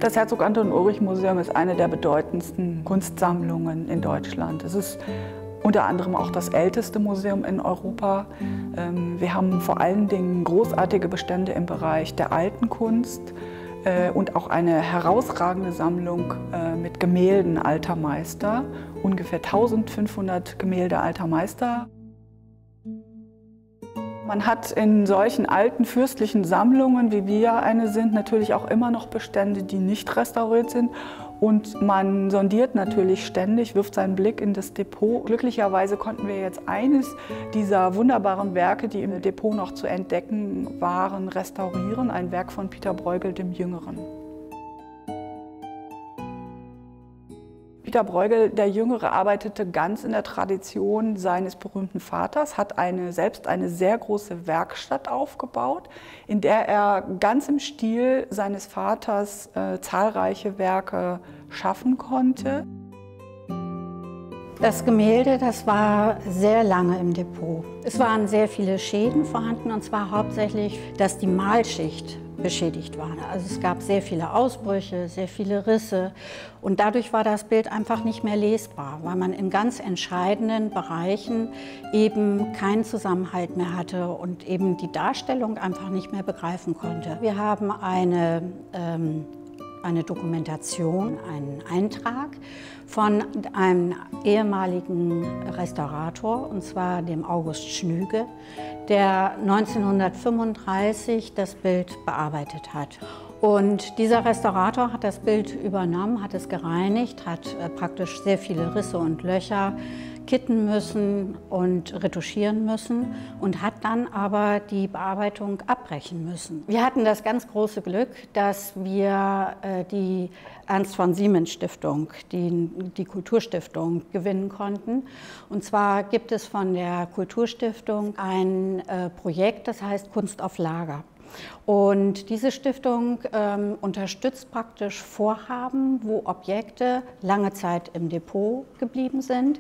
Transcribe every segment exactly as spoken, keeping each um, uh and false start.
Das Herzog Anton Ulrich Museum ist eine der bedeutendsten Kunstsammlungen in Deutschland. Es ist unter anderem auch das älteste Museum in Europa. Wir haben vor allen Dingen großartige Bestände im Bereich der alten Kunst und auch eine herausragende Sammlung mit Gemälden alter Meister, ungefähr eintausendfünfhundert Gemälde alter Meister. Man hat in solchen alten fürstlichen Sammlungen, wie wir eine sind, natürlich auch immer noch Bestände, die nicht restauriert sind. Und man sondiert natürlich ständig, wirft seinen Blick in das Depot. Glücklicherweise konnten wir jetzt eines dieser wunderbaren Werke, die im Depot noch zu entdecken waren, restaurieren. Ein Werk von Peter Bruegel dem Jüngeren. Peter Bruegel, der Jüngere, arbeitete ganz in der Tradition seines berühmten Vaters, hat eine, selbst eine sehr große Werkstatt aufgebaut, in der er ganz im Stil seines Vaters äh, zahlreiche Werke schaffen konnte. Das Gemälde, das war sehr lange im Depot. Es waren sehr viele Schäden vorhanden, und zwar hauptsächlich, dass die Malschicht beschädigt war. Also es gab sehr viele Ausbrüche, sehr viele Risse, und dadurch war das Bild einfach nicht mehr lesbar, weil man in ganz entscheidenden Bereichen eben keinen Zusammenhalt mehr hatte und eben die Darstellung einfach nicht mehr begreifen konnte. Wir haben eine ähm, eine Dokumentation, einen Eintrag von einem ehemaligen Restaurator, und zwar dem August Schnüge, der neunzehnhundertfünfunddreißig das Bild bearbeitet hat. Und dieser Restaurator hat das Bild übernommen, hat es gereinigt, hat praktisch sehr viele Risse und Löcher kitten müssen und retuschieren müssen und hat dann aber die Bearbeitung abbrechen müssen. Wir hatten das ganz große Glück, dass wir äh, die Ernst von Siemens Stiftung, die, die Kulturstiftung, gewinnen konnten. Und zwar gibt es von der Kulturstiftung ein äh, Projekt, das heißt Kunst auf Lager. Und diese Stiftung ähm, unterstützt praktisch Vorhaben, wo Objekte lange Zeit im Depot geblieben sind.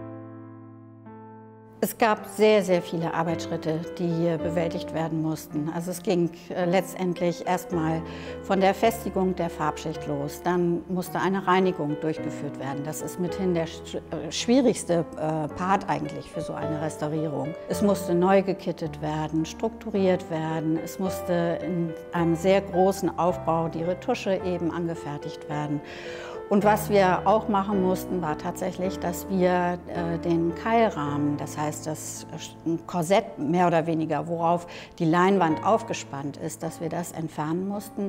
Es gab sehr, sehr viele Arbeitsschritte, die hier bewältigt werden mussten. Also es ging äh, letztendlich erstmal von der Festigung der Farbschicht los. Dann musste eine Reinigung durchgeführt werden. Das ist mithin der sch äh, schwierigste äh, Part eigentlich für so eine Restaurierung. Es musste neu gekittet werden, strukturiert werden. Es musste in einem sehr großen Aufbau die Retusche eben angefertigt werden. Und was wir auch machen mussten, war tatsächlich, dass wir äh, den Keilrahmen, das heißt das Korsett mehr oder weniger, worauf die Leinwand aufgespannt ist, dass wir das entfernen mussten.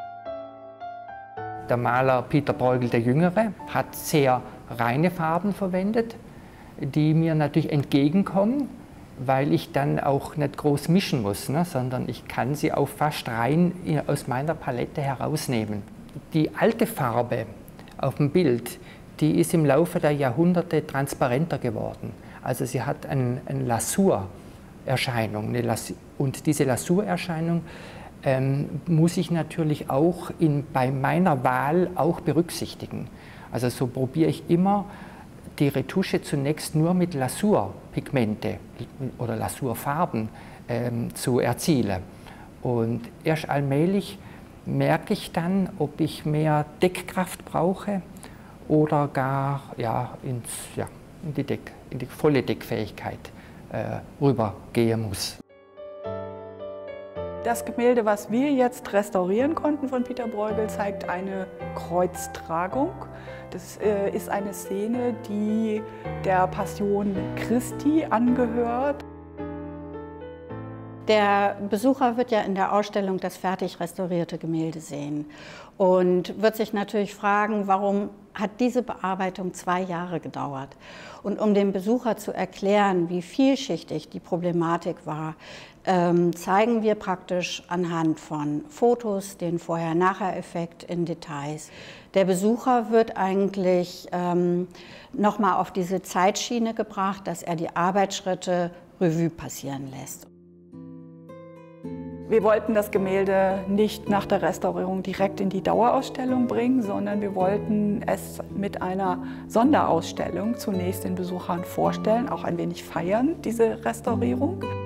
Der Maler Peter Bruegel der Jüngere hat sehr reine Farben verwendet, die mir natürlich entgegenkommen, weil ich dann auch nicht groß mischen muss, ne, sondern ich kann sie auch fast rein aus meiner Palette herausnehmen. Die alte Farbe auf dem Bild, die ist im Laufe der Jahrhunderte transparenter geworden. Also sie hat eine, eine Lasurerscheinung. Eine Las und diese Lasurerscheinung ähm, muss ich natürlich auch in, bei meiner Wahl auch berücksichtigen. Also so probiere ich immer, die Retusche zunächst nur mit Lasurpigmente oder Lasurfarben ähm, zu erzielen. Und erst allmählich merke ich dann, ob ich mehr Deckkraft brauche oder gar ja, ins, ja, in, die Deck, in die volle Deckfähigkeit äh, rübergehen muss. Das Gemälde, was wir jetzt restaurieren konnten von Peter Bruegel, zeigt eine Kreuztragung. Das äh, ist eine Szene, die der Passion Christi angehört. Der Besucher wird ja in der Ausstellung das fertig restaurierte Gemälde sehen und wird sich natürlich fragen, warum hat diese Bearbeitung zwei Jahre gedauert? Und um dem Besucher zu erklären, wie vielschichtig die Problematik war, ähm, zeigen wir praktisch anhand von Fotos den Vorher-Nachher-Effekt in Details. Der Besucher wird eigentlich ähm, nochmal auf diese Zeitschiene gebracht, dass er die Arbeitsschritte Revue passieren lässt. Wir wollten das Gemälde nicht nach der Restaurierung direkt in die Dauerausstellung bringen, sondern wir wollten es mit einer Sonderausstellung zunächst den Besuchern vorstellen, auch ein wenig feiern, diese Restaurierung.